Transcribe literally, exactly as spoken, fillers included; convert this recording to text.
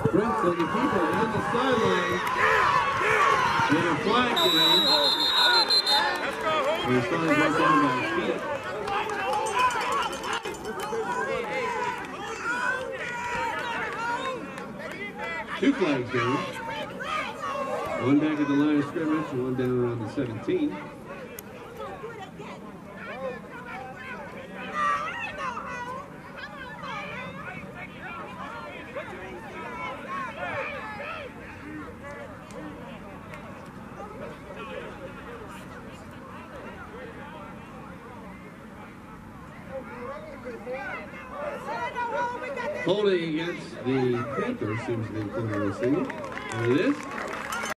Prince and the keeper on the sideline. Get a flag down. The sign right down by his feet. Two flags down. One back at the line of scrimmage and one down around the seventeen. Holding against the Panthers seems to be clear to see. And it is.